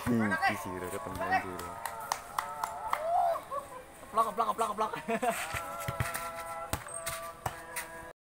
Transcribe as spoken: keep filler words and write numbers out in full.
Iki sih udah ketemu anjir. Keplak keplak keplak keplak.